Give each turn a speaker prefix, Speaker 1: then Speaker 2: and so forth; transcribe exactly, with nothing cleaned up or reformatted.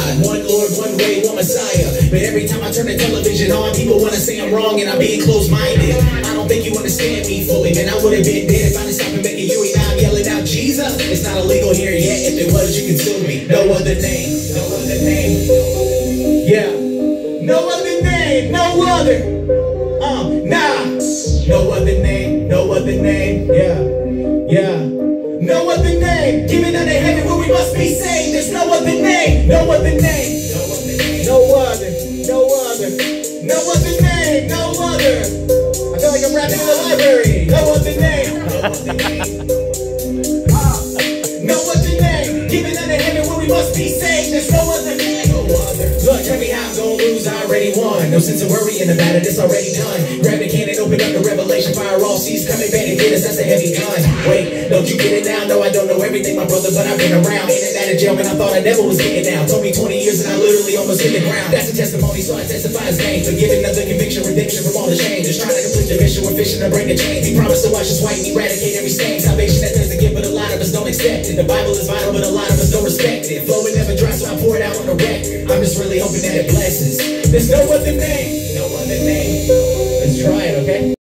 Speaker 1: God. One Lord, one way, one Messiah. But every time I turn the television on, people want to say I'm wrong and I'm being closed-minded. I don't think you understand me fully, man. I would have been dead if I didn't stop and make a Huey. Now I'm yelling out Jesus. It's not illegal here yet. If it was, you can sue me. No other name, no other name. Yeah, no other name, no other. Um, nah, no other name, no other name. Yeah, yeah. No other name, given under heaven where we must be saved. There's no other name, no other name, no other, no other, no other name, no other. I feel like I'm rapping in the library. No other name, no other name, uh, no other name, given under heaven where we must be saved. There's no other name, no other. Look, tell me how I'm gonna lose. I already won. No sense of worrying about it. It's already done. Grab the cannon, open up the revelation. Fire all seas coming back and get us. That's a heavy gun. Wait. Don't you get it now? No, I don't know everything, my brother, but I've been around. In and out of jail, man, I thought I never was getting down. Told me twenty years and I literally almost hit the ground. That's a testimony, so I testify his name. Forgiving another conviction, redemption from all the shame. Just trying to complete the mission, we're fishing to break the chains. He promised to wash us white and eradicate every stain. Salvation that there's a gift, but a lot of us don't accept it. The Bible is vital, but a lot of us don't respect it. Flowing never dry, so I pour it out on the record. I'm just really hoping that it blesses. There's no other name, no other name. Let's try it, okay?